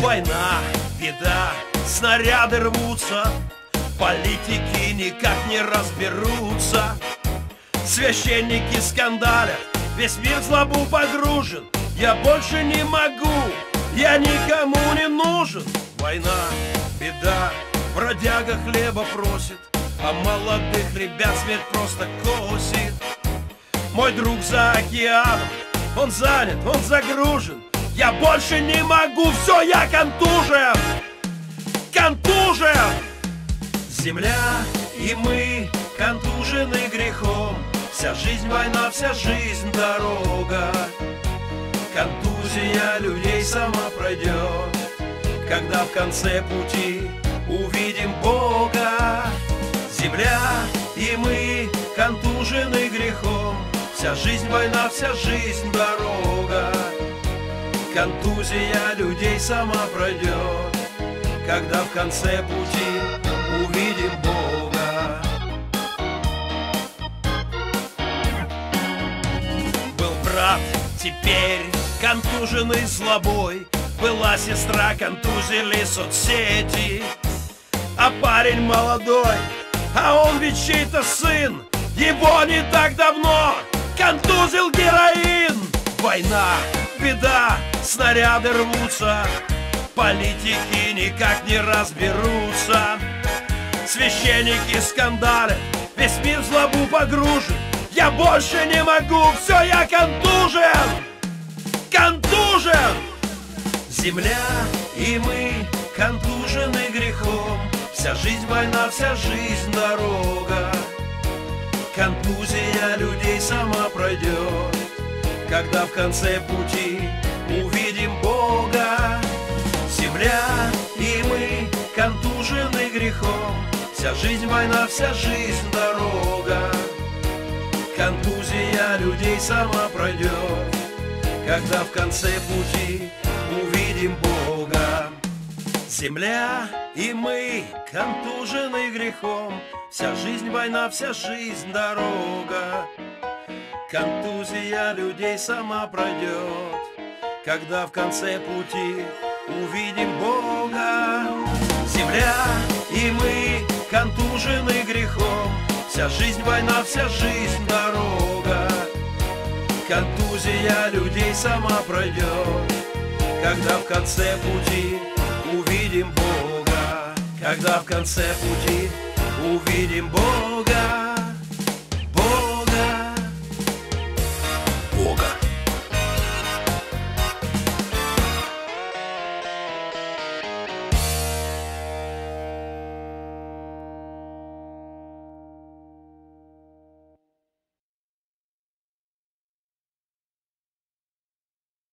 Война, беда, снаряды рвутся, политики никак не разберутся. Священники скандалят, весь мир в злобу погружен. Я больше не могу, я никому не нужен. Война, беда, бродяга хлеба просит, а молодых ребят смерть просто косит. Мой друг за океаном, он занят, он загружен. Я больше не могу, все, я контужен. Контужен! Земля и мы контужены грехом. Вся жизнь война, вся жизнь дорога. Контузия людей сама пройдет, когда в конце пути увидим Бога. Земля и мы контужены грехом. Вся жизнь война, вся жизнь дорога. Контузия людей сама пройдет, когда в конце пути увидим Бога. Был брат, теперь контуженный злобой. Была сестра, контузили соцсети. А парень молодой, а он ведь чей-то сын. Его не так давно контузил героин. Война, беда, снаряды рвутся, политики никак не разберутся. Священники скандалят, весь мир в злобу погружен. Я больше не могу, все, я контужен. Контужен! Земля и мы контужены грехом. Вся жизнь война, вся жизнь дорога. Контузия людей сама пройдет, когда в конце пути увидим Бога. Земля и мы контужены грехом. Вся жизнь война, вся жизнь дорога. Контузия людей сама пройдет, когда в конце пути увидим Бога. Земля и мы контужены грехом. Вся жизнь война, вся жизнь дорога. Контузия людей сама пройдет, когда в конце пути увидим Бога. Земля и мы контужены грехом. Вся жизнь война, вся жизнь дорога. Контузия людей сама пройдет, когда в конце пути увидим Бога. Когда в конце пути увидим Бога.